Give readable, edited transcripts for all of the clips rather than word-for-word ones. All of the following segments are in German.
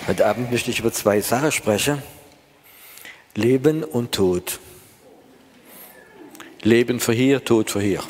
Heute Abend möchte ich über zwei Sachen sprechen. Leben und Tod. Leben für hier, Tod für hier.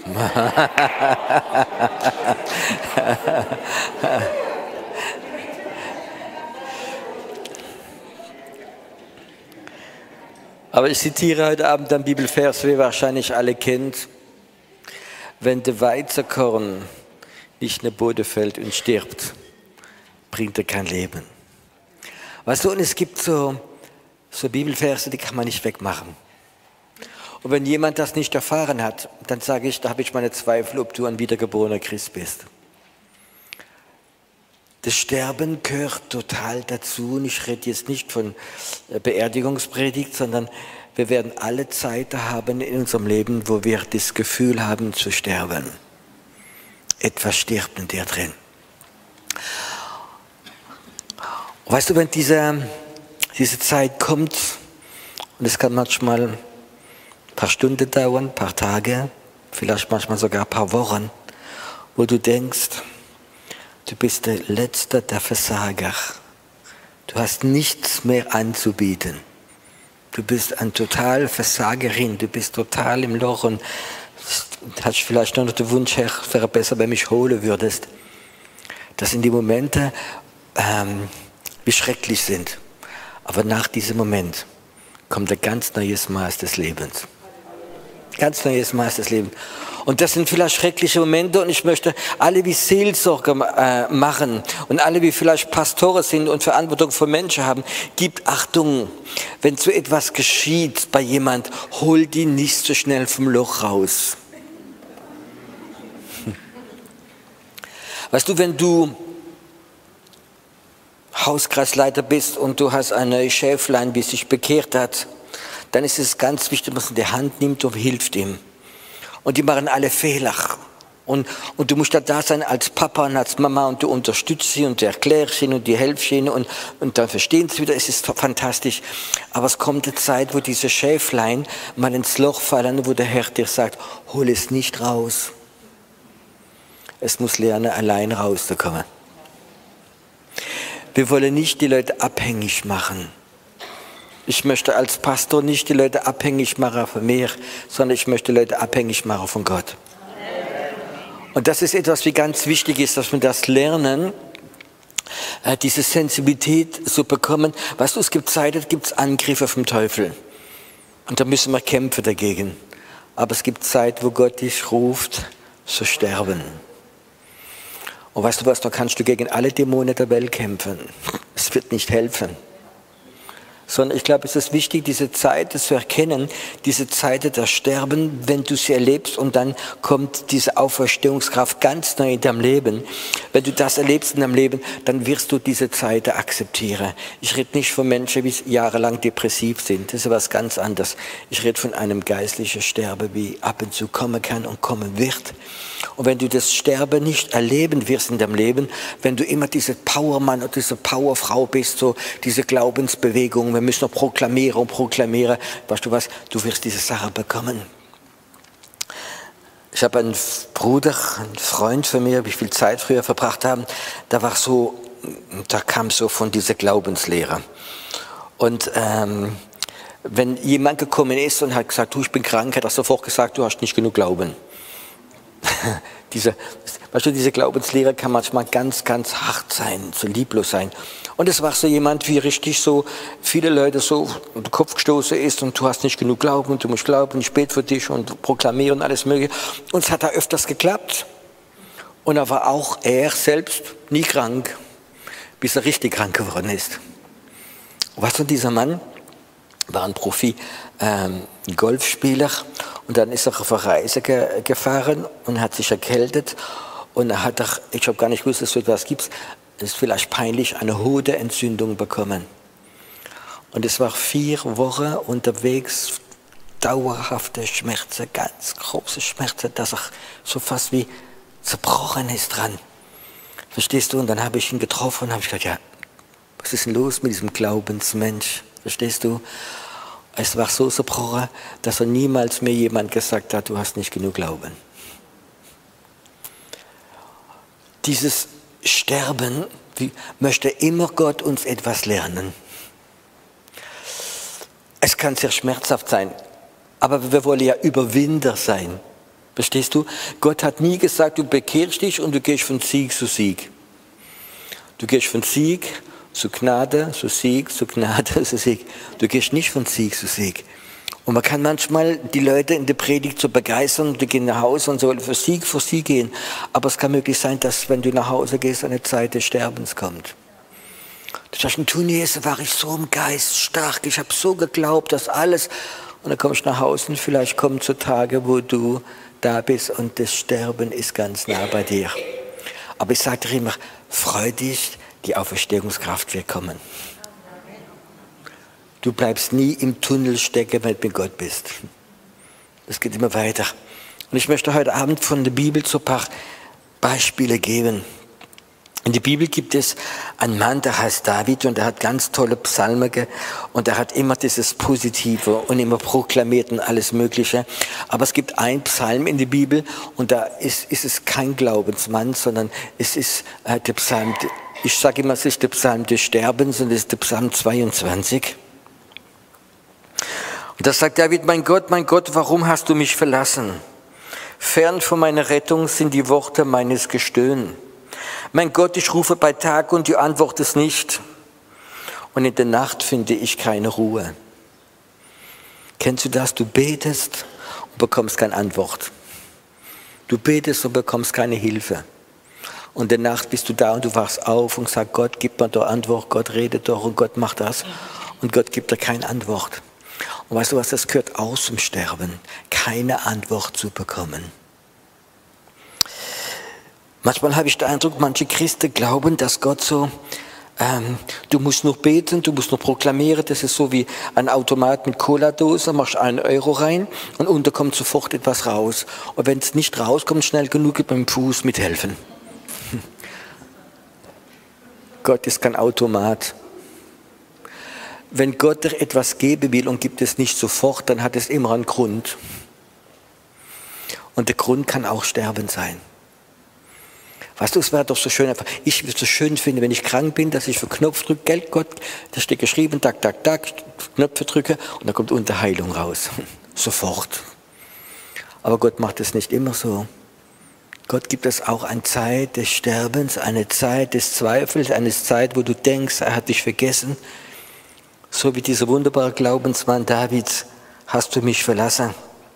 Aber ich zitiere heute Abend einen Bibelvers, wie ihr wahrscheinlich alle kennt. Wenn der Weizenkorn nicht in den Boden fällt und stirbt, bringt er kein Leben. Weißt du, und es gibt so Bibelverse, die kann man nicht wegmachen. Und wenn jemand das nicht erfahren hat, dann sage ich, da habe ich meine Zweifel, ob du ein wiedergeborener Christ bist. Das Sterben gehört total dazu. Und ich rede jetzt nicht von Beerdigungspredigt, sondern wir werden alle Zeiten haben in unserem Leben, wo wir das Gefühl haben zu sterben. Etwas stirbt in dir drin. Und weißt du, wenn diese Zeit kommt, und es kann manchmal ein paar Stunden dauern, ein paar Tage, vielleicht manchmal sogar ein paar Wochen, wo du denkst, du bist der Letzte, der Versager. Du hast nichts mehr anzubieten. Du bist ein total Versagerin, du bist total im Loch und hast vielleicht noch den Wunsch, Herr, es wäre besser, wenn du mich holen würdest. Das sind die Momente, wie schrecklich sind. Aber nach diesem Moment kommt ein ganz neues Maß des Lebens. Ganz neues Maß des Lebens. Und das sind vielleicht schreckliche Momente und ich möchte alle wie Seelsorger machen und alle wie vielleicht Pastoren sind und Verantwortung für Menschen haben, gibt Achtung, wenn so etwas geschieht bei jemand, hol die nicht so schnell vom Loch raus. Weißt du, wenn du Hauskreisleiter bist und du hast ein neues Schäflein, wie es sich bekehrt hat, dann ist es ganz wichtig, dass man es in die Hand nimmt und hilft ihm. Und die machen alle Fehler. Und du musst da sein als Papa und als Mama und du unterstützt sie und du erklärst ihnen und die helfst ihnen und dann verstehen sie wieder, es ist fantastisch. Aber es kommt eine Zeit, wo diese Schäflein mal ins Loch fallen, wo der Herr dir sagt, hol es nicht raus. Es muss lernen, allein rauszukommen. Wir wollen nicht die Leute abhängig machen. Ich möchte als Pastor nicht die Leute abhängig machen von mir, sondern ich möchte die Leute abhängig machen von Gott. Und das ist etwas, wie ganz wichtig ist, dass wir das lernen, diese Sensibilität zu bekommen. Weißt du, es gibt Zeiten, da gibt es Angriffe vom Teufel. Und da müssen wir kämpfen dagegen. Aber es gibt Zeit, wo Gott dich ruft, zu sterben. Und weißt du was, da kannst du gegen alle Dämonen der Welt kämpfen. Es wird nicht helfen. Sondern ich glaube, es ist wichtig, diese Zeit zu erkennen, diese Zeit der Sterben, wenn du sie erlebst und dann kommt diese Auferstehungskraft ganz neu in deinem Leben. Wenn du das erlebst in deinem Leben, dann wirst du diese Zeit akzeptieren. Ich rede nicht von Menschen, die jahrelang depressiv sind, das ist was ganz anderes. Ich rede von einem geistlichen Sterben, wie ab und zu kommen kann und kommen wird. Und wenn du das Sterben nicht erleben wirst in deinem Leben, wenn du immer diese Powermann oder diese Powerfrau bist, so diese Glaubensbewegung, wir müssen noch proklamieren und proklamieren, weißt du was, du wirst diese Sache bekommen. Ich habe einen Bruder, einen Freund von mir, wie viel Zeit früher verbracht haben, da kam so von dieser Glaubenslehre. Und wenn jemand gekommen ist und hat gesagt, du, ich bin krank, hat er sofort gesagt, du hast nicht genug Glauben. Diese Glaubenslehre kann manchmal ganz, ganz hart sein, so lieblos sein. Und es war so jemand, wie richtig so viele Leute so in den Kopf gestoßen ist und du hast nicht genug Glauben und du musst glauben, ich bete für dich und proklamieren und alles mögliche. Und es hat da öfters geklappt. Und er war auch er selbst nie krank, bis er richtig krank geworden ist. Weißt du, dieser Mann war ein Profi-Golfspieler und dann ist er auf eine Reise gefahren und hat sich erkältet und er hat, ich habe gar nicht gewusst, dass es so etwas gibt, ist vielleicht peinlich, eine Hodenentzündung bekommen. Und es war 4 Wochen unterwegs, dauerhafte Schmerzen, ganz große Schmerzen, dass er so fast wie zerbrochen ist dran. Verstehst du? Und dann habe ich ihn getroffen und habe gesagt, ja, was ist denn los mit diesem Glaubensmensch? Verstehst du? Es war so zerbrochen, dass er niemals mir jemand gesagt hat, du hast nicht genug Glauben. Dieses Sterben möchte immer Gott uns etwas lernen. Es kann sehr schmerzhaft sein, aber wir wollen ja Überwinder sein. Verstehst du? Gott hat nie gesagt, du bekehrst dich und du gehst von Sieg zu Sieg. Du gehst von Sieg zu Gnade, zu Sieg, zu Gnade, zu Sieg. Du gehst nicht von Sieg zu Sieg. Und man kann manchmal die Leute in der Predigt so begeistern, die gehen nach Hause und sollen für Sieg gehen. Aber es kann möglich sein, dass wenn du nach Hause gehst, eine Zeit des Sterbens kommt. Du sagst, in Tunesien war ich so im Geist stark, ich habe so geglaubt, dass alles. Und dann kommst du nach Hause und vielleicht kommen so Tage, wo du da bist und das Sterben ist ganz nah bei dir. Aber ich sage dir immer, freu dich, die Auferstehungskraft wird kommen. Du bleibst nie im Tunnel stecken, wenn du mit Gott bist. Das geht immer weiter. Und ich möchte heute Abend von der Bibel so ein paar Beispiele geben. In der Bibel gibt es einen Mann, der heißt David und der hat ganz tolle Psalmen und er hat immer dieses Positive und immer proklamiert und alles Mögliche. Aber es gibt einen Psalm in der Bibel und da ist es kein Glaubensmann, sondern es ist der Psalm, ich sage immer, es ist der Psalm des Sterbens und es ist der Psalm 22. Und da sagt David, mein Gott, warum hast du mich verlassen? Fern von meiner Rettung sind die Worte meines Gestöhns. Mein Gott, ich rufe bei Tag und du antwortest nicht. Und in der Nacht finde ich keine Ruhe. Kennst du das? Du betest und bekommst keine Antwort. Du betest und bekommst keine Hilfe. Und in der Nacht bist du da und du wachst auf und sagst, Gott, gib mir doch Antwort, Gott redet doch und Gott macht das. Und Gott gibt dir keine Antwort. Und weißt du was, das gehört aus zum Sterben, keine Antwort zu bekommen. Manchmal habe ich den Eindruck, manche Christen glauben, dass Gott so, du musst noch beten, du musst noch proklamieren, das ist so wie ein Automat mit Cola-Dose, machst 1 Euro rein und unten kommt sofort etwas raus. Und wenn es nicht rauskommt, schnell genug beim Fuß mithelfen. Gott ist kein Automat. Wenn Gott dir etwas geben will und gibt es nicht sofort, dann hat es immer einen Grund. Und der Grund kann auch Sterben sein. Weißt du, es wäre doch so schön, ich würde es so schön finden, wenn ich krank bin, dass ich für Knopf drücke, Geld Gott, da steht geschrieben, tak, tak, tak, Knöpfe drücke und dann kommt unter Heilung raus. Sofort. Aber Gott macht es nicht immer so. Gott gibt es auch eine Zeit des Sterbens, eine Zeit des Zweifels, eine Zeit, wo du denkst, er hat dich vergessen. So wie dieser wunderbare Glaubensmann Davids, hast du mich verlassen.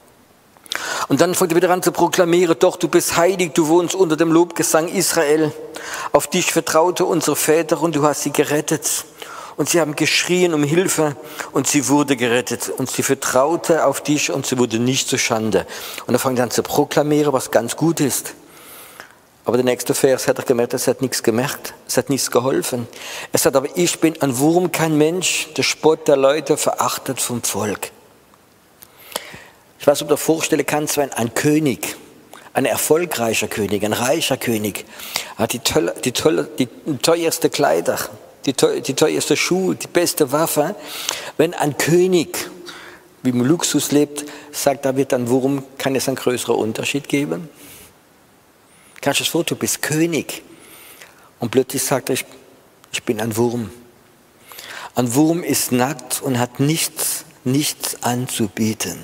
Und dann fängt er wieder an zu proklamieren, doch du bist heilig, du wohnst unter dem Lobgesang Israel. Auf dich vertraute unsere Väter und du hast sie gerettet. Und sie haben geschrien um Hilfe und sie wurde gerettet. Und sie vertraute auf dich und sie wurde nicht zur Schande. Und er fängt an zu proklamieren, was ganz gut ist. Aber der nächste Vers hat er gemerkt, es hat nichts gemerkt, es hat nichts geholfen. Er sagt, aber ich bin ein Wurm, kein Mensch, der Spott der Leute, verachtet vom Volk. Ich weiß, ob du dir vorstellen kannst, wenn ein König, ein erfolgreicher König, ein reicher König, hat die teuerste Kleider, die teuerste Schuhe, die beste Waffe. Wenn ein König wie im Luxus lebt, sagt David dann, worum kann es einen größeren Unterschied geben? Kannst du dir vorstellen, du bist König und plötzlich sagt er, ich bin ein Wurm. Ein Wurm ist nackt und hat nichts anzubieten.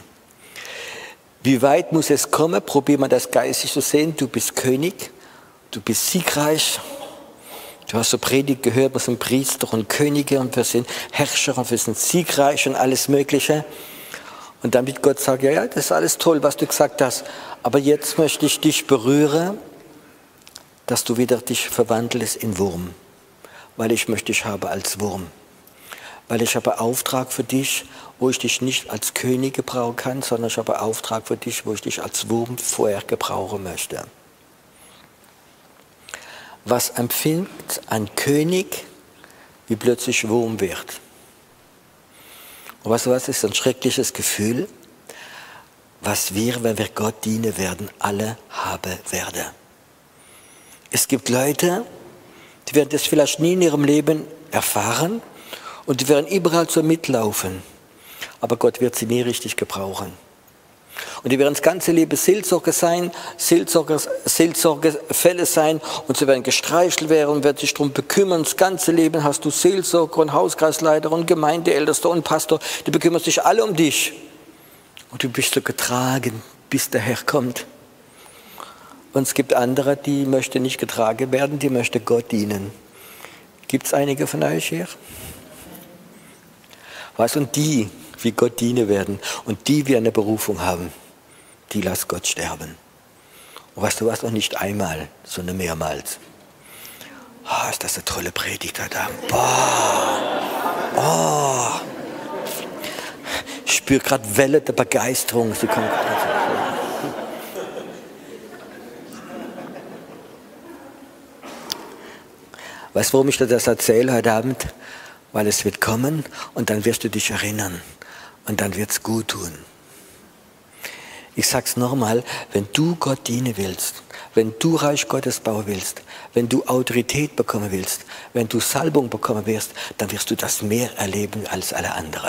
Wie weit muss es kommen? Probier mal das geistig zu sehen. Du bist König, du bist siegreich. Du hast so Predigt gehört, wir sind Priester und Könige und wir sind Herrscher und wir sind siegreich und alles Mögliche. Und dann wird Gott sagen, ja, das ist alles toll, was du gesagt hast. Aber jetzt möchte ich dich berühren, dass du wieder dich verwandelst in Wurm. Weil ich möchte dich haben als Wurm. Weil ich habe Auftrag für dich, wo ich dich nicht als König gebrauchen kann, sondern ich habe Auftrag für dich, wo ich dich als Wurm vorher gebrauchen möchte. Was empfindet ein König, wie plötzlich Wurm wird? Und weißt du was, ist ein schreckliches Gefühl, was wir, wenn wir Gott dienen werden, alle haben werden. Es gibt Leute, die werden das vielleicht nie in ihrem Leben erfahren und die werden überall so mitlaufen. Aber Gott wird sie nie richtig gebrauchen. Und die werden das ganze Leben Seelsorger sein, Seelsorgefälle sein und sie werden gestreichelt werden und werden sich darum bekümmern. Das ganze Leben hast du Seelsorger und Hauskreisleiter und Gemeindeältester und Pastor, die bekümmern sich alle um dich. Und du bist so getragen, bis der Herr kommt. Und es gibt andere, die möchten nicht getragen werden, die möchten Gott dienen. Gibt es einige von euch hier? Was? Und die, wie Gott dienen werden und die, wie eine Berufung haben, die lass Gott sterben. Und weißt du was, noch nicht einmal, sondern mehrmals. Oh, ist das eine tolle Predigt heute Abend. Boah. Oh. Ich spüre gerade Welle der Begeisterung. Sie kommen gerade. Weißt du, warum ich dir das erzähle heute Abend? Weil es wird kommen und dann wirst du dich erinnern und dann wird es gut tun. Ich sage es nochmal, wenn du Gott dienen willst, wenn du Reich Gottes bauen willst, wenn du Autorität bekommen willst, wenn du Salbung bekommen wirst, dann wirst du das mehr erleben als alle anderen.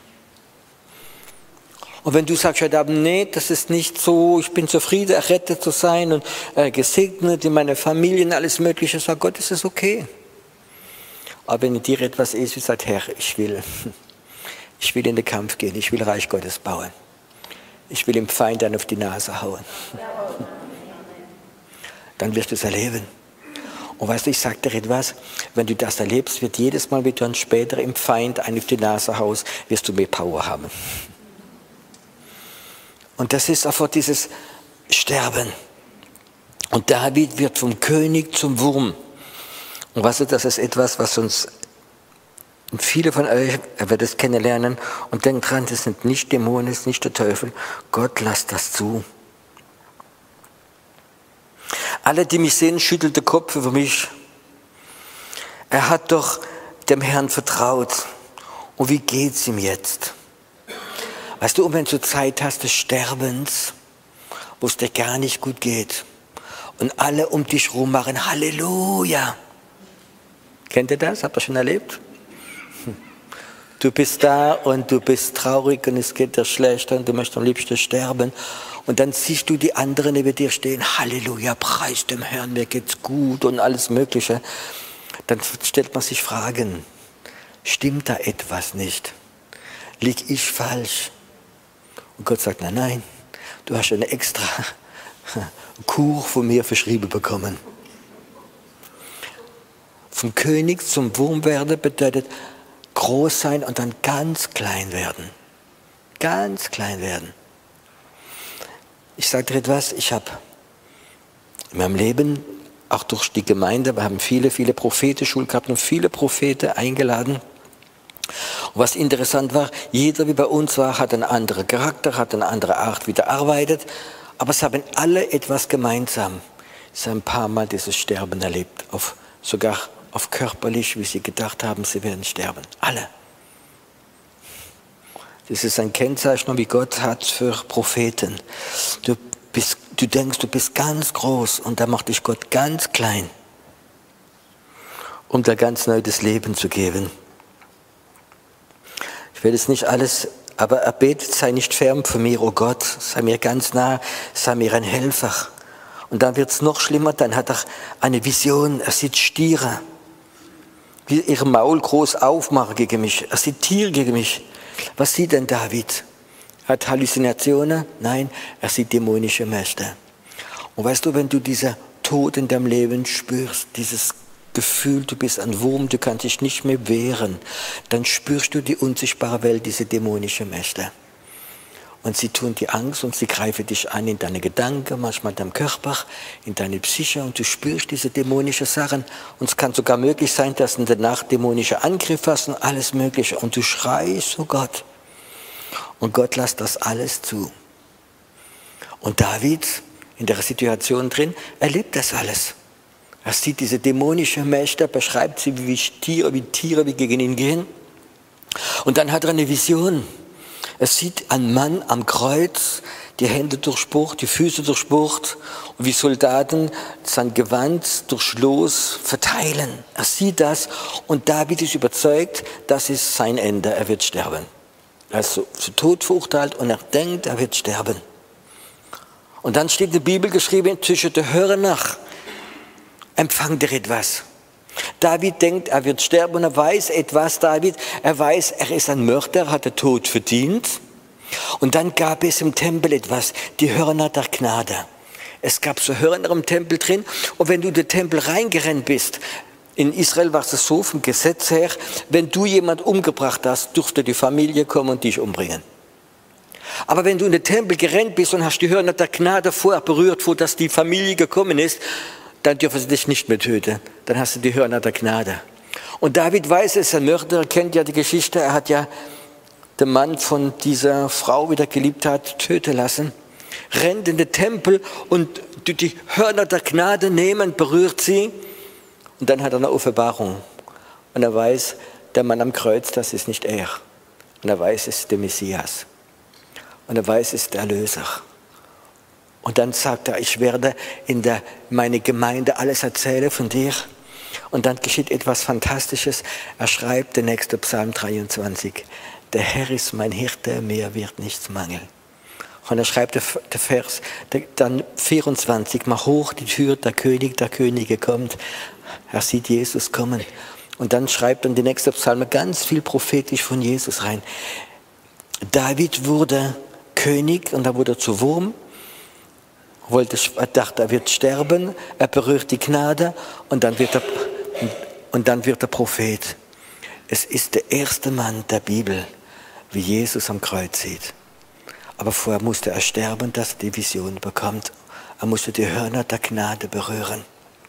Und wenn du sagst heute Abend, nee, das ist nicht so, ich bin zufrieden, errettet zu sein und gesegnet in meiner Familie und alles Mögliche, sag Gott, ist es okay. Aber wenn in dir etwas ist, wie sagt, Herr, ich will in den Kampf gehen, ich will Reich Gottes bauen. Ich will dem Feind dann auf die Nase hauen. Dann wirst du es erleben. Und weißt du, ich sage dir etwas, wenn du das erlebst, wird jedes Mal, wenn du dann später im Feind einen auf die Nase haust, wirst du mehr Power haben. Und das ist einfach dieses Sterben. Und David wird vom König zum Wurm. Und weißt du, das ist etwas, was uns, und viele von euch werden das kennenlernen und denken dran, das sind nicht Dämonen, das ist nicht der Teufel. Gott lasst das zu. Alle, die mich sehen, schütteln den Kopf über mich. Er hat doch dem Herrn vertraut. Und wie geht's ihm jetzt? Weißt du, wenn du Zeit hast des Sterbens, wo es dir gar nicht gut geht und alle um dich herum machen Halleluja. Kennt ihr das? Habt ihr schon erlebt? Du bist da und du bist traurig und es geht dir schlecht und du möchtest am liebsten sterben. Und dann siehst du die anderen neben dir stehen, Halleluja, preis dem Herrn, mir geht's gut und alles Mögliche. Dann stellt man sich Fragen, stimmt da etwas nicht? Lieg ich falsch? Und Gott sagt, nein, nein, du hast eine extra Kur von mir verschrieben bekommen. Vom König zum Wurm werden bedeutet groß sein und dann ganz klein werden. Ganz klein werden. Ich sage dir etwas, ich habe in meinem Leben, auch durch die Gemeinde, wir haben viele Prophetenschulen gehabt und viele Propheten eingeladen. Und was interessant war, jeder wie bei uns war, hat einen anderen Charakter, hat eine andere Art, wie der arbeitet, aber sie haben alle etwas gemeinsam. Sie haben ein paar Mal dieses Sterben erlebt, sogar auf körperlich, wie sie gedacht haben, sie werden sterben. Alle. Das ist ein Kennzeichen, wie Gott hat für Propheten. Du denkst, du bist ganz groß und da macht dich Gott ganz klein, um dir ganz neu das Leben zu geben. Ich will jetzt nicht alles, aber erbetet, sei nicht fern von mir, oh Gott, sei mir ganz nah, sei mir ein Helfer. Und dann wird es noch schlimmer, dann hat er eine Vision, er sieht Stiere, die ihr Maul groß aufmachen gegen mich, er sieht Tiere gegen mich. Was sieht denn David? Er hat Halluzinationen? Nein, er sieht dämonische Mächte. Und weißt du, wenn du dieser Tod in deinem Leben spürst, dieses Gefühl, du bist ein Wurm, du kannst dich nicht mehr wehren, dann spürst du die unsichtbare Welt, diese dämonische Mächte. Und sie tun dir Angst und sie greifen dich an in deine Gedanken, manchmal in deinem Körper, in deine Psyche und du spürst diese dämonischen Sachen. Und es kann sogar möglich sein, dass du in der Nacht dämonische Angriffe hast und alles Mögliche. Und du schreist, oh Gott. Und Gott lässt das alles zu. Und David, in der Situation drin, erlebt das alles. Er sieht diese dämonischen Mächte, beschreibt sie wie Tiere, wie gegen ihn gehen. Und dann hat er eine Vision. Er sieht einen Mann am Kreuz, die Hände durchbohrt, die Füße durchbohrt und wie Soldaten sein Gewand durch Los verteilen. Er sieht das und David ist überzeugt, das ist sein Ende, er wird sterben. Er ist zu Tod verurteilt und er denkt, er wird sterben. Und dann steht in der Bibel geschrieben, zwischen den Hörnern empfangt er etwas. David denkt, er wird sterben und er weiß etwas, David. Er weiß, er ist ein Mörder, hat den Tod verdient. Und dann gab es im Tempel etwas, die Hörner der Gnade. Es gab so Hörner im Tempel drin. Und wenn du in den Tempel reingerannt bist, in Israel war es so vom Gesetz her, wenn du jemanden umgebracht hast, durfte die Familie kommen und dich umbringen. Aber wenn du in den Tempel gerannt bist und hast die Hörner der Gnade vorher berührt, wo das die Familie gekommen ist, dann dürfen sie dich nicht mehr töten. Dann hast du die Hörner der Gnade. Und David weiß, er ist ein Mörder, kennt ja die Geschichte, er hat ja den Mann von dieser Frau, die er geliebt hat, töten lassen, rennt in den Tempel und die Hörner der Gnade nehmen, berührt sie und dann hat er eine Offenbarung. Und er weiß, der Mann am Kreuz, das ist nicht er. Und er weiß, es ist der Messias. Und er weiß, es ist der Erlöser. Und dann sagt er, ich werde in meine Gemeinde alles erzählen von dir. Und dann geschieht etwas Fantastisches. Er schreibt den nächsten Psalm 23. Der Herr ist mein Hirte, mir wird nichts mangeln. Und er schreibt der Vers, dann 24, mach hoch die Tür, der König der Könige kommt. Er sieht Jesus kommen. Und dann schreibt dann die nächste Psalme ganz viel prophetisch von Jesus rein. David wurde König und da wurde er zu Wurm. Er dachte, er wird sterben, er berührt die Gnade und dann wird er Prophet. Es ist der erste Mann der Bibel, wie Jesus am Kreuz sieht. Aber vorher musste er sterben, dass er die Vision bekommt. Er musste die Hörner der Gnade berühren.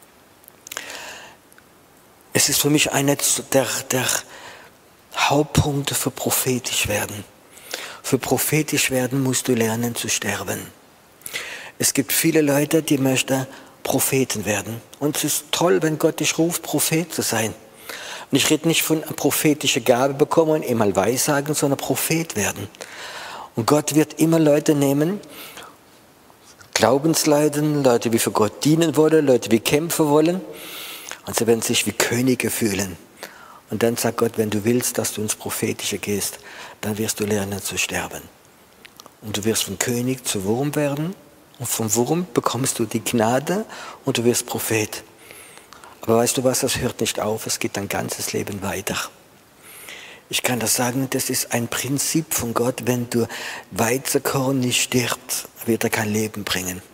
Es ist für mich einer der Hauptpunkte für prophetisch werden. Für prophetisch werden musst du lernen zu sterben. Es gibt viele Leute, die möchten Propheten werden. Und es ist toll, wenn Gott dich ruft, Prophet zu sein. Und ich rede nicht von einer prophetischen Gabe bekommen und einmal Weissagen, sondern Prophet werden. Und Gott wird immer Leute nehmen, Glaubensleuten, Leute, die für Gott dienen wollen, Leute, die kämpfen wollen. Und sie werden sich wie Könige fühlen. Und dann sagt Gott, wenn du willst, dass du ins Prophetische gehst, dann wirst du lernen zu sterben. Und du wirst von König zu Wurm werden. Und vom Wurm bekommst du die Gnade und du wirst Prophet. Aber weißt du was, das hört nicht auf, es geht dein ganzes Leben weiter. Ich kann das sagen, das ist ein Prinzip von Gott, wenn du Weizenkorn nicht stirbt, wird er kein Leben bringen.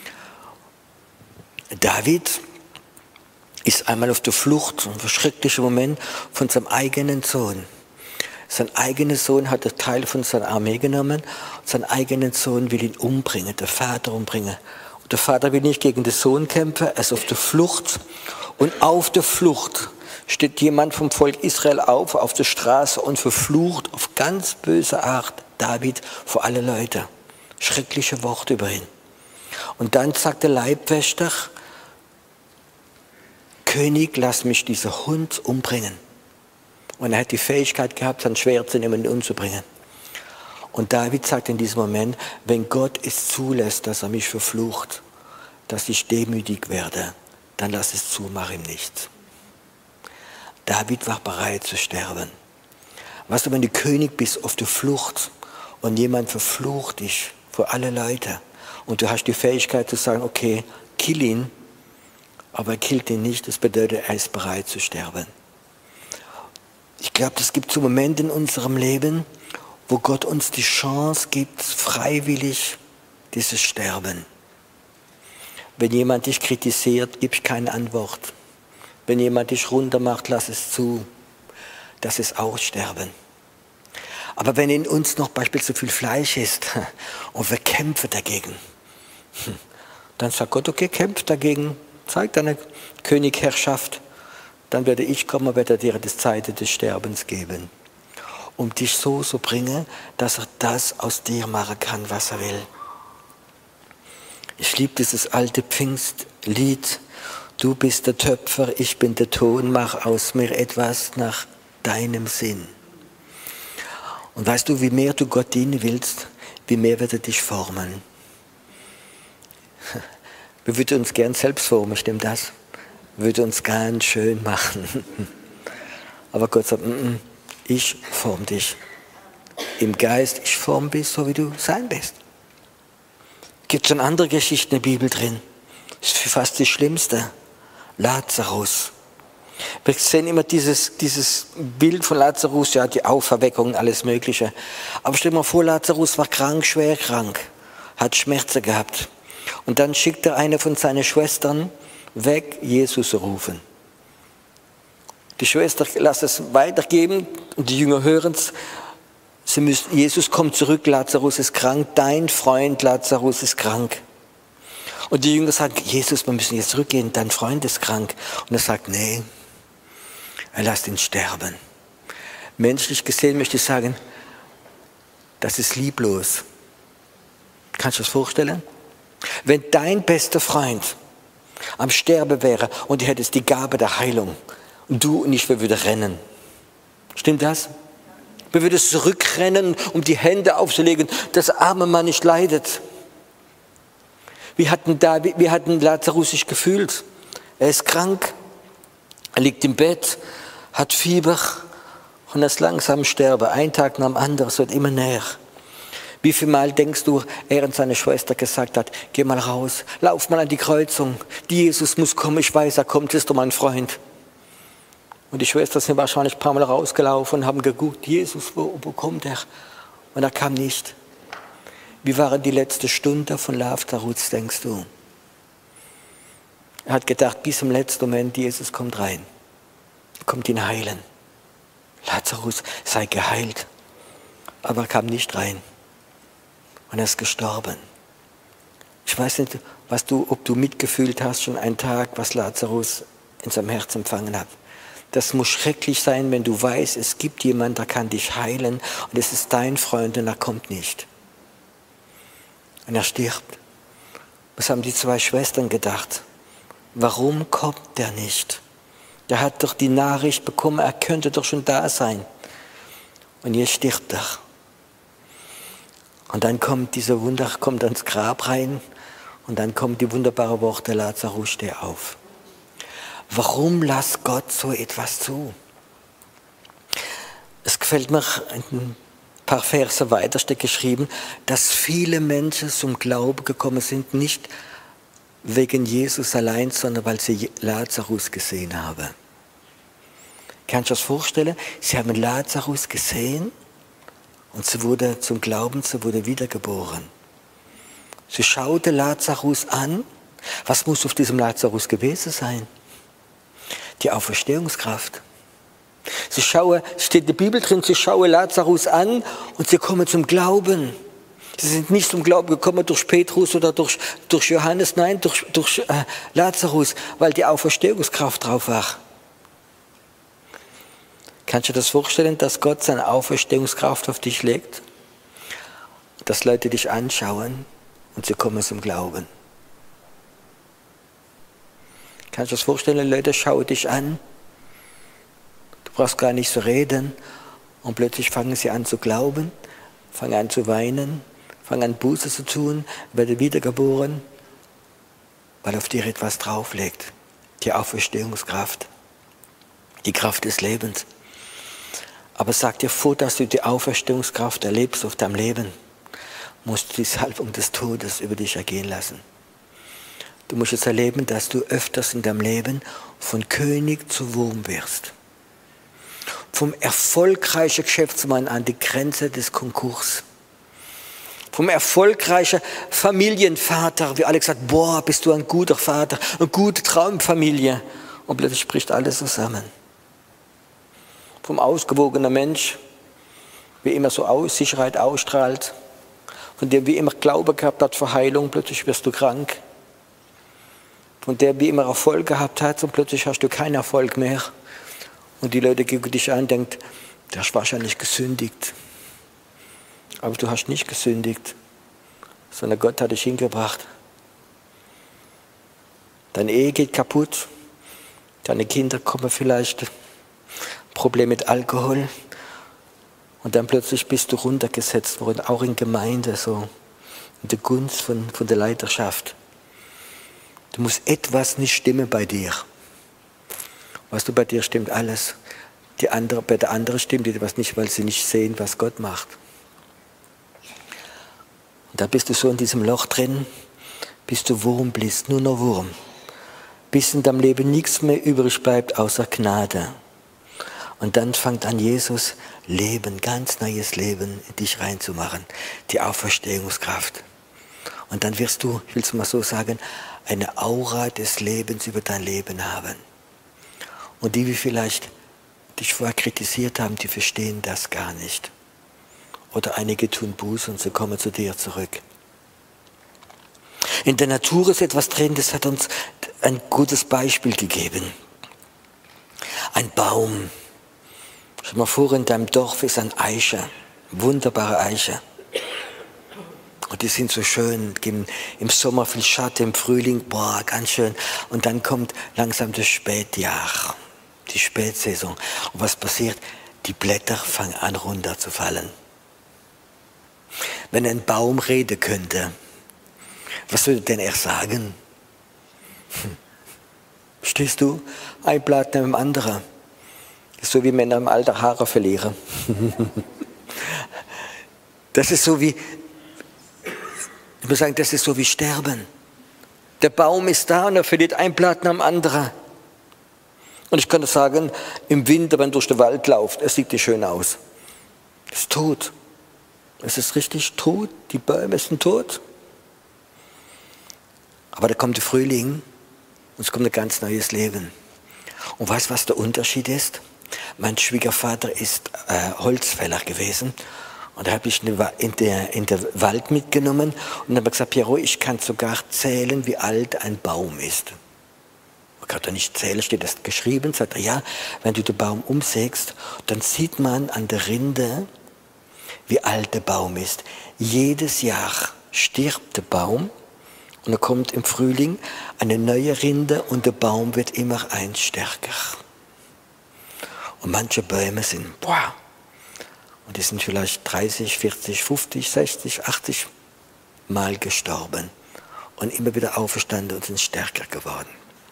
David ist einmal auf der Flucht, ein schrecklicher Moment, von seinem eigenen Sohn. Sein eigener Sohn hat einen Teil von seiner Armee genommen. Sein eigener Sohn will ihn umbringen, der Vater umbringen. Und der Vater will nicht gegen den Sohn kämpfen, er ist auf der Flucht. Und auf der Flucht steht jemand vom Volk Israel auf der Straße und verflucht auf ganz böse Art David vor alle Leute. Schreckliche Worte über ihn. Und dann sagt der Leibwächter, König, lass mich diesen Hund umbringen. Und er hat die Fähigkeit gehabt, sein Schwert zu nehmen und umzubringen. Und David sagt in diesem Moment, wenn Gott es zulässt, dass er mich verflucht, dass ich demütig werde, dann lass es zu, mach ihm nichts. David war bereit zu sterben. Weißt du, wenn du König bist auf der Flucht und jemand verflucht dich vor alle Leute und du hast die Fähigkeit zu sagen, okay, kill ihn, aber er killt ihn nicht, das bedeutet, er ist bereit zu sterben. Ich glaube, es gibt so Momente in unserem Leben, wo Gott uns die Chance gibt, freiwillig dieses Sterben. Wenn jemand dich kritisiert, gib keine Antwort. Wenn jemand dich runtermacht, lass es zu. Das ist auch Sterben. Aber wenn in uns noch beispielsweise so viel Fleisch ist und wir kämpfen dagegen, dann sagt Gott, okay, kämpf dagegen, zeig deine Königherrschaft. Dann werde ich kommen, werde dir die Zeit des Sterbens geben, um dich so zu bringen, dass er das aus dir machen kann, was er will. Ich liebe dieses alte Pfingstlied. Du bist der Töpfer, ich bin der Ton, mach aus mir etwas nach deinem Sinn. Und weißt du, wie mehr du Gott dienen willst, wie mehr wird er dich formen. Wir würden uns gern selbst formen, stimmt das? Würde uns ganz schön machen. Aber Gott sagt, ich form dich. Im Geist, ich form dich, so wie du sein bist. Gibt schon andere Geschichten in der Bibel drin. Das ist fast die schlimmste. Lazarus. Wir sehen immer dieses Bild von Lazarus, ja, die Auferweckung, alles Mögliche. Aber stell dir mal vor, Lazarus war krank, schwer krank, hat Schmerzen gehabt. Und dann schickt er eine von seinen Schwestern weg, Jesus zu rufen. Die Schwester lässt es weitergeben und die Jünger hören es. Jesus kommt zurück, Lazarus ist krank, dein Freund Lazarus ist krank. Und die Jünger sagen, Jesus, wir müssen jetzt zurückgehen, dein Freund ist krank. Und er sagt, nee, er lässt ihn sterben. Menschlich gesehen möchte ich sagen, das ist lieblos. Kannst du dir das vorstellen? Wenn dein bester Freund am Sterben wäre und du hättest die Gabe der Heilung und du und ich, wir würden rennen. Stimmt das? Wir würden zurückrennen, um die Hände aufzulegen, dass der arme Mann nicht leidet. Wie hatten Lazarus sich gefühlt? Er ist krank, er liegt im Bett, hat Fieber und er ist langsam sterben. Ein Tag nach dem anderen, es wird immer näher. Wie viel Mal denkst du, er und seine Schwester gesagt hat, geh mal raus, lauf mal an die Kreuzung, Jesus muss kommen, ich weiß, er kommt, ist doch mein Freund. Und die Schwestern sind wahrscheinlich ein paar Mal rausgelaufen und haben geguckt, Jesus, wo kommt er? Und er kam nicht. Wie waren die letzte Stunde von Lazarus, denkst du? Er hat gedacht, bis zum letzten Moment, Jesus kommt rein. Er kommt ihn heilen. Lazarus sei geheilt. Aber er kam nicht rein. Und er ist gestorben. Ich weiß nicht, ob du mitgefühlt hast, schon einen Tag, was Lazarus in seinem Herz empfangen hat. Das muss schrecklich sein, wenn du weißt, es gibt jemanden, der kann dich heilen und es ist dein Freund und er kommt nicht. Und er stirbt. Was haben die zwei Schwestern gedacht? Warum kommt der nicht? Der hat doch die Nachricht bekommen, er könnte doch schon da sein. Und jetzt stirbt er. Und dann kommt dieser Wunder, kommt ans Grab rein und dann kommen die wunderbaren Worte, Lazarus, steh auf. Warum lässt Gott so etwas zu? Es gefällt mir, ein paar Verse weiter steht geschrieben, dass viele Menschen zum Glauben gekommen sind, nicht wegen Jesus allein, sondern weil sie Lazarus gesehen haben. Kannst du dir das vorstellen? Sie haben Lazarus gesehen und sie wurde zum Glauben, sie wurde wiedergeboren. Sie schaute Lazarus an. Was muss auf diesem Lazarus gewesen sein? Die Auferstehungskraft. Sie schaue, steht in der Bibel drin, sie schaue Lazarus an und sie kommen zum Glauben. Sie sind nicht zum Glauben gekommen durch Petrus oder durch Johannes, nein, durch Lazarus, weil die Auferstehungskraft drauf war. Kannst du dir das vorstellen, dass Gott seine Auferstehungskraft auf dich legt? Dass Leute dich anschauen und sie kommen zum Glauben. Kannst du dir das vorstellen, Leute schauen dich an, du brauchst gar nicht so reden und plötzlich fangen sie an zu glauben, fangen an zu weinen, fangen an Buße zu tun, werden wiedergeboren, weil auf dir etwas drauflegt. Die Auferstehungskraft, die Kraft des Lebens. Aber sag dir vor, dass du die Auferstehungskraft erlebst auf deinem Leben, musst du die Salbung des Todes über dich ergehen lassen. Du musst es erleben, dass du öfters in deinem Leben von König zu Wurm wirst. Vom erfolgreichen Geschäftsmann an die Grenze des Konkurs. Vom erfolgreichen Familienvater, wie Alex sagt, boah, bist du ein guter Vater, eine gute Traumfamilie. Und plötzlich bricht alles zusammen. Vom ausgewogenen Mensch, wie immer so Sicherheit ausstrahlt, von dem wie immer Glaube gehabt hat für Heilung, plötzlich wirst du krank. Von der wie immer Erfolg gehabt hat und plötzlich hast du keinen Erfolg mehr. Und die Leute gucken dich an und denken, der hast wahrscheinlich gesündigt. Aber du hast nicht gesündigt, sondern Gott hat dich hingebracht. Deine Ehe geht kaputt, deine Kinder kommen vielleicht Probleme mit Alkohol und dann plötzlich bist du runtergesetzt worden, auch in Gemeinde, so in der Gunst von der Leiterschaft. Du musst etwas nicht stimmen bei dir. Weißt du, bei dir stimmt alles. Bei der anderen stimmt etwas nicht, weil sie nicht sehen, was Gott macht. Da bist du so in diesem Loch drin, bis du Wurm bist, nur noch Wurm. Bis in deinem Leben nichts mehr übrig bleibt außer Gnade. Und dann fängt an Jesus Leben, ganz neues Leben in dich reinzumachen, die Auferstehungskraft. Und dann wirst du, ich will es mal so sagen, eine Aura des Lebens über dein Leben haben. Und die vielleicht dich vorher kritisiert haben, die verstehen das gar nicht. Oder einige tun Buße und sie kommen zu dir zurück. In der Natur ist etwas drin, das hat uns ein gutes Beispiel gegeben. Ein Baum. Stell mal vor, in deinem Dorf ist eine Eiche, wunderbare Eiche. Und die sind so schön, geben im Sommer viel Schatten, im Frühling, boah, ganz schön. Und dann kommt langsam das Spätjahr, die Spätsaison. Und was passiert? Die Blätter fangen an runterzufallen. Wenn ein Baum reden könnte, was würde denn er sagen? Stehst du? Ein Blatt neben dem anderen. So wie Männer im Alter Haare verlieren. Das ist so wie, ich muss sagen, das ist so wie Sterben. Der Baum ist da und er verliert ein Blatt nach dem anderen. Und ich kann sagen, im Winter, wenn du durch den Wald läuft, es sieht nicht schön aus. Es ist tot. Es ist richtig tot. Die Bäume sind tot. Aber da kommt der Frühling und es kommt ein ganz neues Leben. Und weißt du, was der Unterschied ist? Mein Schwiegervater ist Holzfäller gewesen. Und da habe ich in den Wald mitgenommen und habe gesagt, Piero, ich kann sogar zählen, wie alt ein Baum ist. Man kann doch nicht zählen, steht das geschrieben. Sagt er, ja, wenn du den Baum umsägst, dann sieht man an der Rinde, wie alt der Baum ist. Jedes Jahr stirbt der Baum und dann kommt im Frühling eine neue Rinde und der Baum wird immer eins stärker. Und manche Bäume sind, boah, und die sind vielleicht 30, 40, 50, 60, 80 Mal gestorben und immer wieder auferstanden und sind stärker geworden.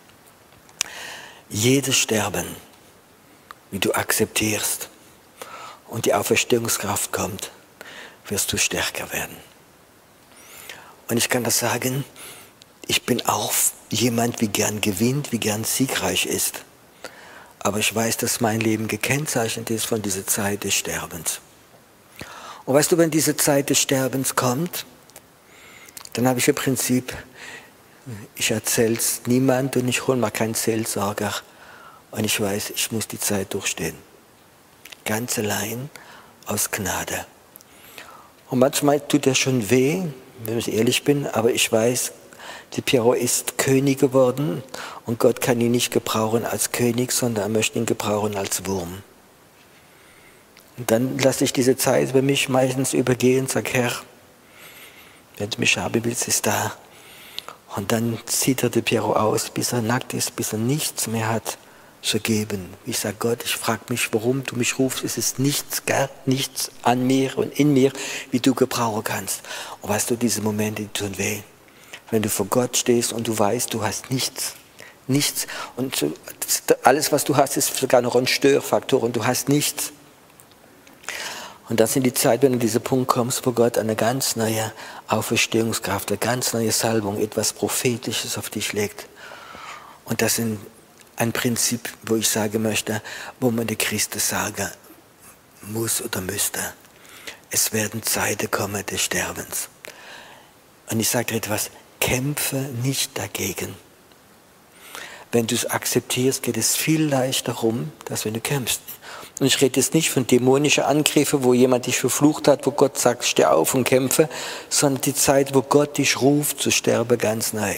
Jedes Sterben, wie du akzeptierst und die Auferstehungskraft kommt, wirst du stärker werden. Und ich kann das sagen, ich bin auch jemand, wie gern gewinnt, wie gern siegreich ist. Aber ich weiß, dass mein Leben gekennzeichnet ist von dieser Zeit des Sterbens. Und weißt du, wenn diese Zeit des Sterbens kommt, dann habe ich im Prinzip, ich erzähle es niemand und ich hole mal keinen Seelsorger. Und ich weiß, ich muss die Zeit durchstehen. Ganz allein aus Gnade. Und manchmal tut das schon weh, wenn ich ehrlich bin, aber ich weiß, der Piero ist König geworden und Gott kann ihn nicht gebrauchen als König, sondern er möchte ihn gebrauchen als Wurm. Und dann lasse ich diese Zeit bei mich meistens übergehen und sage, Herr, wenn du mich haben willst, ist da. Und dann zieht er den Piero aus, bis er nackt ist, bis er nichts mehr hat zu geben. Ich sage, Gott, ich frage mich, warum du mich rufst. Es ist nichts, gar nichts an mir und in mir, wie du gebrauchen kannst. Und weißt du, diese Momente, die tun weh. Wenn du vor Gott stehst und du weißt, du hast nichts. Nichts. Und alles, was du hast, ist sogar noch ein Störfaktor und du hast nichts. Und das sind die Zeit, wenn du an diesen Punkt kommst, wo Gott eine ganz neue Auferstehungskraft, eine ganz neue Salbung, etwas Prophetisches auf dich legt. Und das ist ein Prinzip, wo ich sagen möchte, wo man der Christen sagen muss oder müsste. Es werden Zeiten kommen des Sterbens. Und ich sage dir etwas, kämpfe nicht dagegen. Wenn du es akzeptierst, geht es viel leichter rum, als wenn du kämpfst. Und ich rede jetzt nicht von dämonischen Angriffen, wo jemand dich verflucht hat, wo Gott sagt, steh auf und kämpfe, sondern die Zeit, wo Gott dich ruft, zu sterben, ganz neu.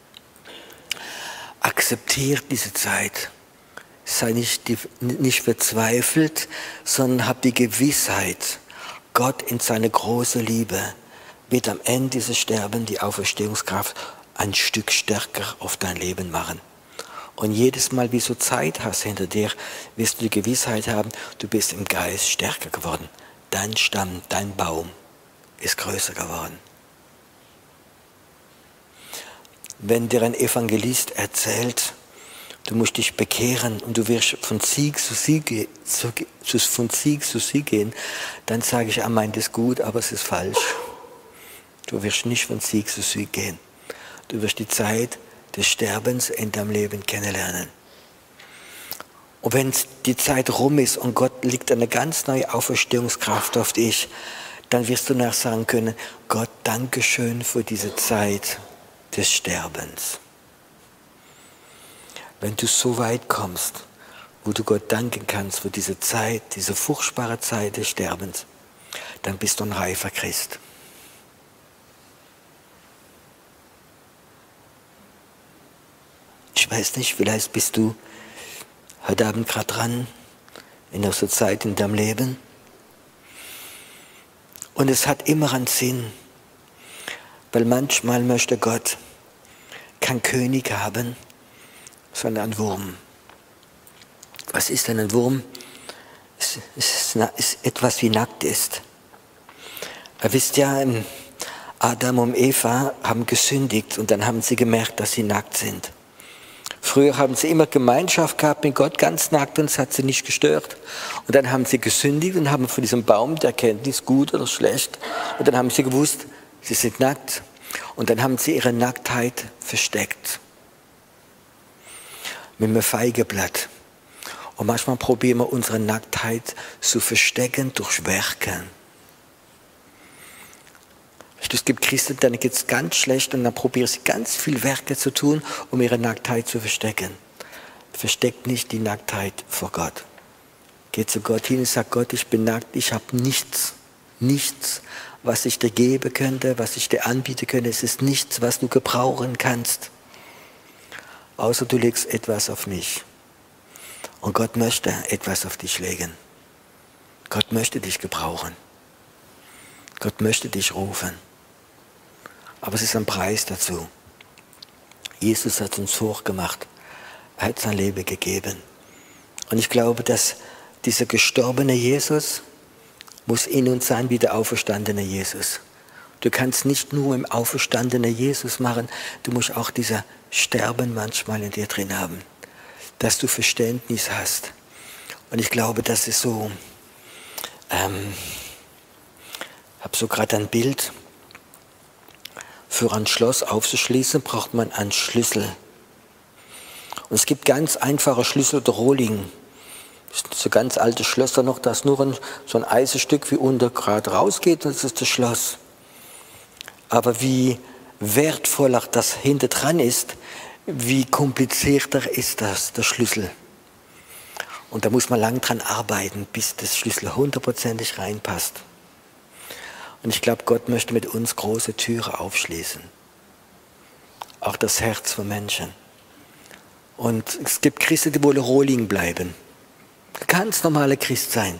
Akzeptiere diese Zeit. Sei nicht verzweifelt, sondern hab die Gewissheit, Gott in seiner großen Liebe wird am Ende dieses Sterben die Auferstehungskraft ein Stück stärker auf dein Leben machen. Und jedes Mal, wie du Zeit hast hinter dir, wirst du die Gewissheit haben, du bist im Geist stärker geworden. Dein Stamm, dein Baum ist größer geworden. Wenn dir ein Evangelist erzählt, du musst dich bekehren und du wirst von Sieg zu Sieg gehen, dann sage ich, er meint es gut, aber es ist falsch. Du wirst nicht von Sieg zu Sieg gehen. Du wirst die Zeit des Sterbens in deinem Leben kennenlernen. Und wenn die Zeit rum ist und Gott legt eine ganz neue Auferstehungskraft auf dich, dann wirst du nachher sagen können, Gott, danke schön für diese Zeit des Sterbens. Wenn du so weit kommst, wo du Gott danken kannst für diese Zeit, diese furchtbare Zeit des Sterbens, dann bist du ein reifer Christ. Ich weiß nicht, vielleicht bist du heute Abend gerade dran, in so Zeit in deinem Leben. Und es hat immer einen Sinn, weil manchmal möchte Gott keinen König haben, sondern einen Wurm. Was ist denn ein Wurm? Es ist etwas, wie nackt ist. Ihr wisst ja, Adam und Eva haben gesündigt und dann haben sie gemerkt, dass sie nackt sind. Früher haben sie immer Gemeinschaft gehabt mit Gott, ganz nackt, und es hat sie nicht gestört. Und dann haben sie gesündigt und haben von diesem Baum der Erkenntnis, gut oder schlecht, und dann haben sie gewusst, sie sind nackt. Und dann haben sie ihre Nacktheit versteckt. Mit einem Feigeblatt. Und manchmal probieren wir unsere Nacktheit zu verstecken durch Werke. Es gibt Christen, denen geht es ganz schlecht und dann probieren sie ganz viel Werke zu tun, um ihre Nacktheit zu verstecken. Versteckt nicht die Nacktheit vor Gott. Geht zu Gott hin und sagt, Gott, ich bin nackt, ich habe nichts, was ich dir geben könnte, was ich dir anbieten könnte. Es ist nichts, was du gebrauchen kannst, außer du legst etwas auf mich. Und Gott möchte etwas auf dich legen. Gott möchte dich gebrauchen. Gott möchte dich rufen. Aber es ist ein Preis dazu. Jesus hat uns hochgemacht. Er hat sein Leben gegeben. Und ich glaube, dass dieser gestorbene Jesus muss in uns sein wie der auferstandene Jesus. Du kannst nicht nur im auferstandenen Jesus machen, du musst auch dieser Sterben manchmal in dir drin haben. Dass du Verständnis hast. Und ich glaube, das ist so, ich habe so gerade ein Bild. Für ein Schloss aufzuschließen, braucht man einen Schlüssel. Und es gibt ganz einfache Schlüssel oder Rohling. Das sind so ganz alte Schlösser noch, da ist nur so ein Eisenstück, wie unter gerade rausgeht, und das ist das Schloss. Aber wie wertvoller das hinter dran ist, wie komplizierter ist das, der Schlüssel. Und da muss man lang dran arbeiten, bis das Schlüssel hundertprozentig reinpasst. Und ich glaube, Gott möchte mit uns große Türen aufschließen. Auch das Herz von Menschen. Und es gibt Christen, die wollen Rohling bleiben. Ganz normale Christ sein.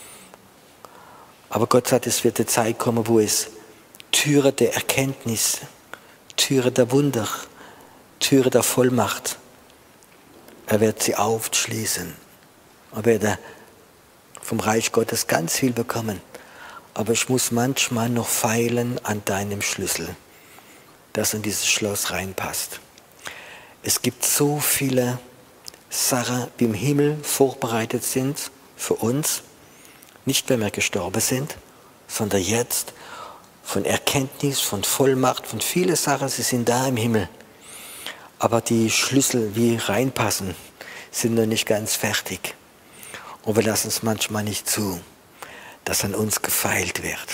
Aber Gott sagt, es wird eine Zeit kommen, wo es Türe der Erkenntnis, Türe der Wunder, Türe der Vollmacht, er wird sie aufschließen. Er wird vom Reich Gottes ganz viel bekommen. Aber ich muss manchmal noch feilen an deinem Schlüssel, dass in dieses Schloss reinpasst. Es gibt so viele Sachen, die im Himmel vorbereitet sind für uns. Nicht, wenn wir gestorben sind, sondern jetzt. Von Erkenntnis, von Vollmacht, von vielen Sachen, sie sind da im Himmel. Aber die Schlüssel, wie reinpassen, sind noch nicht ganz fertig. Und wir lassen es manchmal nicht zu, dass an uns gefeilt wird.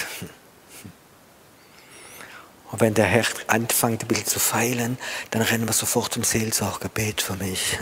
Und wenn der Herr anfängt, ein bisschen zu feilen, dann rennen wir sofort zum Seelsorger, bet für mich.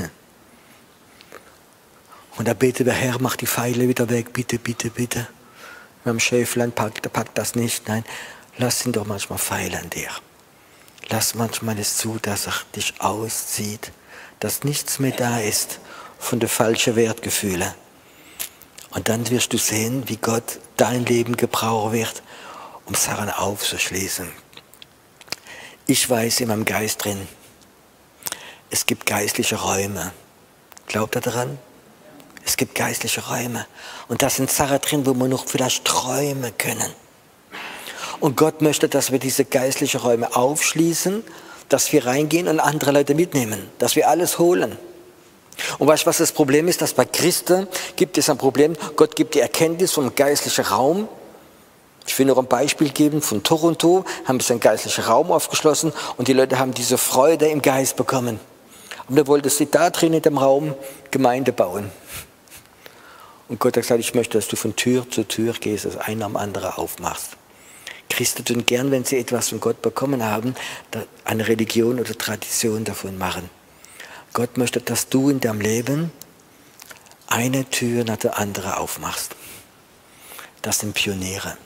Und da betet der Herr, macht die Pfeile wieder weg, bitte, bitte, bitte. Wir haben Schäflein, packt das nicht. Nein, lass ihn doch manchmal feilen an dir. Lass manchmal es zu, dass er dich auszieht, dass nichts mehr da ist von den falschen Wertgefühlen. Und dann wirst du sehen, wie Gott dein Leben gebrauchen wird, um Sachen aufzuschließen. Ich weiß in meinem Geist drin, es gibt geistliche Räume. Glaubt ihr daran? Es gibt geistliche Räume. Und da sind Sachen drin, wo wir noch vielleicht träumen können. Und Gott möchte, dass wir diese geistlichen Räume aufschließen, dass wir reingehen und andere Leute mitnehmen, dass wir alles holen. Und weißt du, was das Problem ist? Dass bei Christen gibt es ein Problem, Gott gibt die Erkenntnis vom geistlichen Raum, Ich will noch ein Beispiel geben von Toronto, haben sie einen geistlichen Raum aufgeschlossen und die Leute haben diese Freude im Geist bekommen. Und dann wollte sie da drin in dem Raum Gemeinde bauen. Und Gott hat gesagt, ich möchte, dass du von Tür zu Tür gehst, das eine am anderen aufmachst. Christen tun gern, wenn sie etwas von Gott bekommen haben, eine Religion oder Tradition davon machen. Gott möchte, dass du in deinem Leben eine Tür nach der anderen aufmachst. Das sind Pioniere.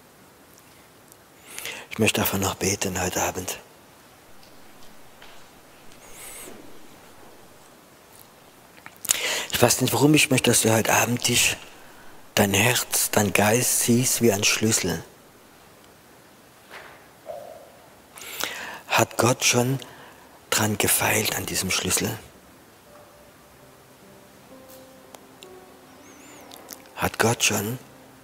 Ich möchte einfach noch beten heute Abend. Ich weiß nicht, warum ich möchte, dass du heute Abend dein Herz, dein Geist siehst wie ein Schlüssel. Hat Gott schon dran gefeilt an diesem Schlüssel? Hat Gott schon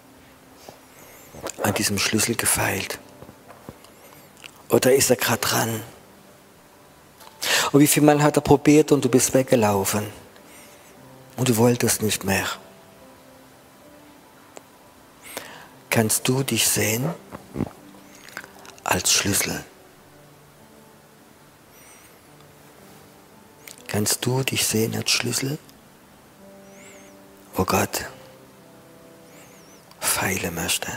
an diesem Schlüssel gefeilt? Oder ist er gerade dran? Und wie viel Mal hat er probiert und du bist weggelaufen? Und du wolltest nicht mehr. Kannst du dich sehen als Schlüssel? Kannst du dich sehen als Schlüssel, wo Gott feilen möchte?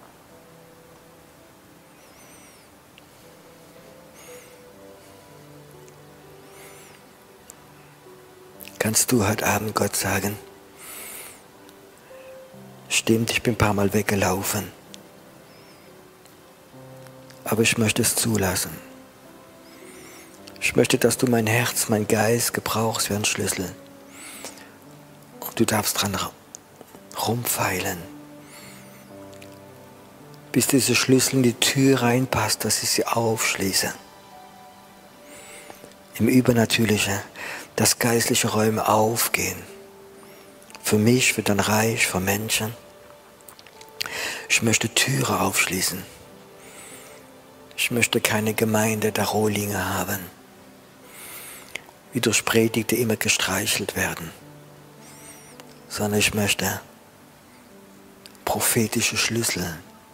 Kannst du heute Abend Gott sagen, stimmt, ich bin ein paar Mal weggelaufen, aber ich möchte es zulassen. Ich möchte, dass du mein Herz, mein Geist gebrauchst wie ein Schlüssel. Und du darfst dran rumfeilen, bis dieser Schlüssel in die Tür reinpasst, dass ich sie aufschließe. Im Übernatürlichen, dass geistliche Räume aufgehen. Für mich, für dein Reich, für Menschen. Ich möchte Türen aufschließen. Ich möchte keine Gemeinde der Rohlinge haben, wie durch Predigte immer gestreichelt werden, sondern ich möchte prophetische Schlüssel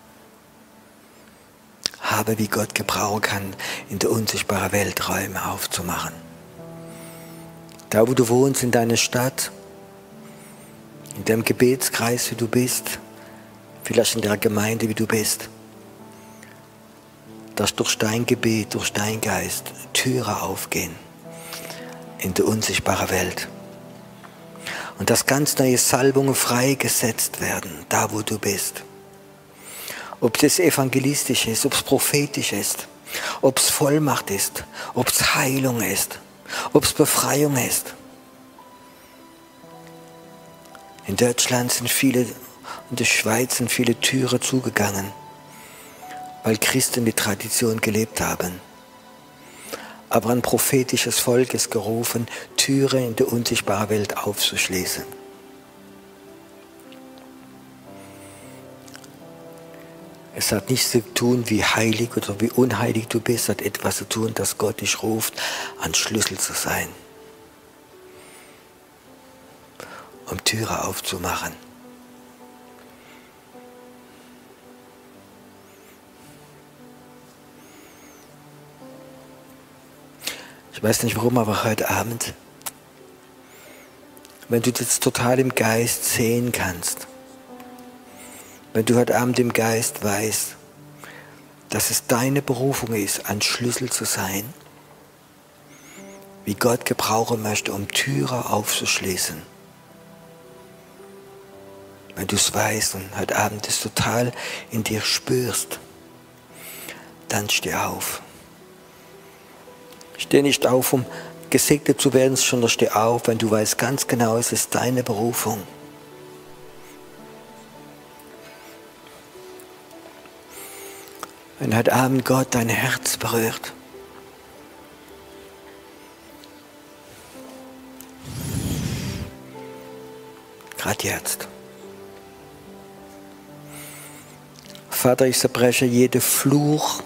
haben, wie Gott gebrauchen kann, in der unsichtbaren Welt Räume aufzumachen. Da, wo du wohnst, in deiner Stadt, in dem Gebetskreis, wie du bist, vielleicht in der Gemeinde, wie du bist, dass durch dein Gebet, durch dein Geist Türen aufgehen in der unsichtbaren Welt. Und dass ganz neue Salbungen freigesetzt werden, da wo du bist. Ob das evangelistisch ist, ob es prophetisch ist, ob es Vollmacht ist, ob es Heilung ist, ob es Befreiung ist. In Deutschland sind viele, in der Schweiz sind viele Türen zugegangen, weil Christen die Tradition gelebt haben. Aber ein prophetisches Volk ist gerufen, Türen in der unsichtbaren Welt aufzuschließen. Es hat nichts zu tun, wie heilig oder wie unheilig du bist, es hat etwas zu tun, dass Gott dich ruft, ein Schlüssel zu sein, um Türen aufzumachen. Ich weiß nicht warum, aber heute Abend, wenn du das total im Geist sehen kannst, wenn du heute Abend im Geist weißt, dass es deine Berufung ist, ein Schlüssel zu sein, wie Gott gebrauchen möchte, um Türen aufzuschließen. Wenn du es weißt und heute Abend es total in dir spürst, dann steh auf. Steh nicht auf, um gesegnet zu werden, sondern steh auf, wenn du weißt ganz genau, es ist deine Berufung. Wenn heute Abend Gott dein Herz berührt, gerade jetzt. Vater, ich zerbreche jede Fluch,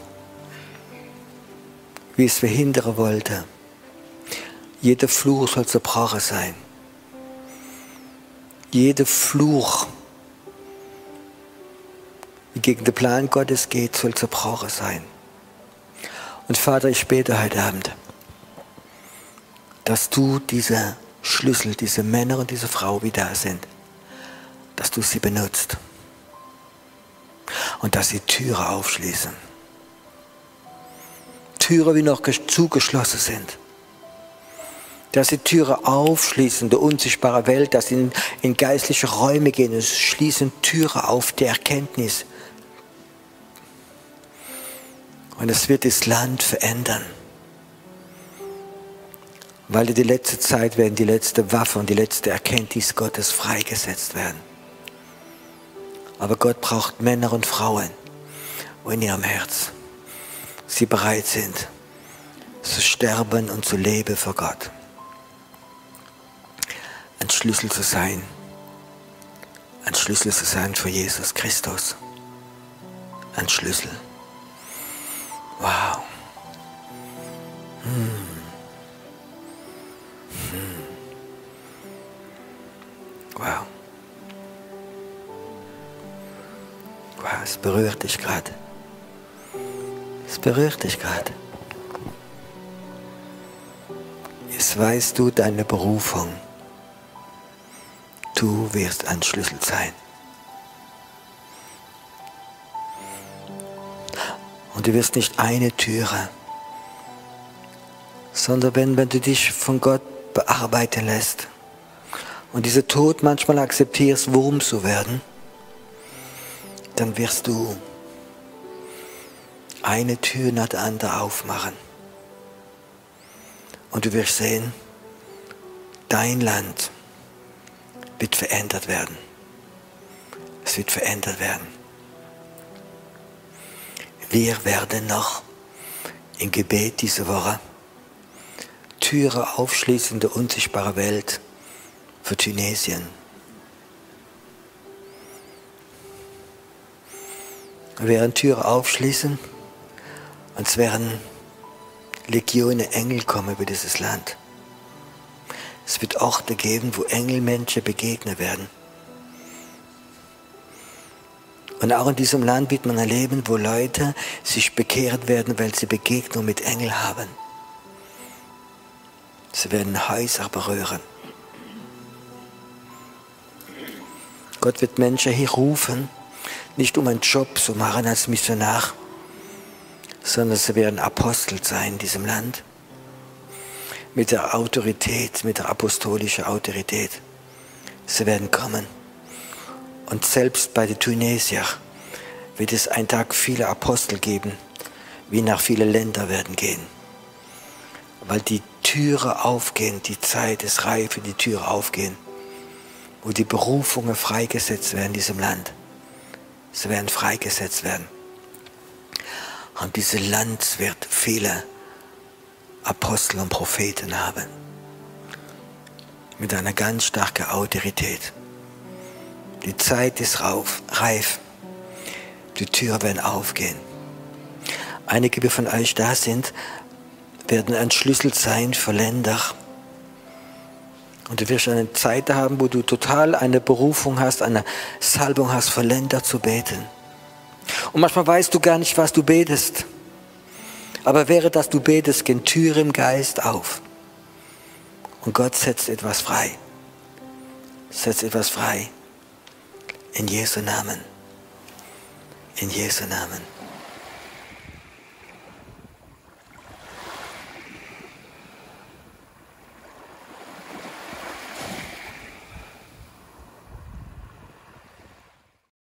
wie es verhindern wollte. Jeder Fluch soll zerbrochen sein. Jeder Fluch die gegen den Plan Gottes geht, soll zerbrochen sein. Und Vater, ich bete heute Abend, dass du diese Schlüssel, diese Männer und diese Frau, die da sind, dass du sie benutzt und dass sie Türen aufschließen. Türen, die noch zugeschlossen sind. Dass sie Türen aufschließen, der unsichtbaren Welt, dass sie in geistliche Räume gehen und schließen Türen auf der Erkenntnis. Und es wird das Land verändern. Weil in die letzte Zeit werden die letzte Waffe und die letzte Erkenntnis Gottes freigesetzt werden. Aber Gott braucht Männer und Frauen, wo in ihrem Herz sie bereit sind, zu sterben und zu leben für Gott. Ein Schlüssel zu sein. Ein Schlüssel zu sein für Jesus Christus. Ein Schlüssel. Wow. Wow. Wow, es berührt dich gerade. Es berührt dich gerade. Jetzt weißt du deine Berufung. Du wirst ein Schlüssel sein. Und du wirst nicht eine Türe, sondern wenn du dich von Gott bearbeiten lässt und diese Tod manchmal akzeptierst, Wurm zu werden, dann wirst du eine Tür nach der anderen aufmachen. Und du wirst sehen, dein Land wird verändert werden. Es wird verändert werden. Wir werden noch im Gebet diese Woche Türen aufschließen in der unsichtbaren Welt für Tunesien. Wir werden Türen aufschließen und es werden Legionen Engel kommen über dieses Land. Es wird Orte geben, wo Engelmenschen begegnen werden. Und auch in diesem Land wird man erleben, wo Leute sich bekehrt werden, weil sie Begegnung mit Engeln haben. Sie werden Häuser berühren. Gott wird Menschen hier rufen, nicht um einen Job zu machen als Missionar, sondern sie werden Apostel sein in diesem Land. Mit der Autorität, mit der apostolischen Autorität. Sie werden kommen. Und selbst bei den Tunesiern wird es einen Tag viele Apostel geben, wie nach viele Länder werden gehen. Weil die Türen aufgehen, die Zeit ist reif, die Türen aufgehen, wo die Berufungen freigesetzt werden in diesem Land. Sie werden freigesetzt werden. Und dieses Land wird viele Apostel und Propheten haben. Mit einer ganz starken Autorität. Die Zeit ist reif. Die Türen werden aufgehen. Einige, die von euch da sind, werden ein Schlüssel sein für Länder. Und du wirst eine Zeit haben, wo du total eine Berufung hast, eine Salbung hast, für Länder zu beten. Und manchmal weißt du gar nicht, was du betest. Aber während dass du betest, gehen Türen im Geist auf. Und Gott setzt etwas frei. Setzt etwas frei. In Jesu Namen. In Jesu Namen.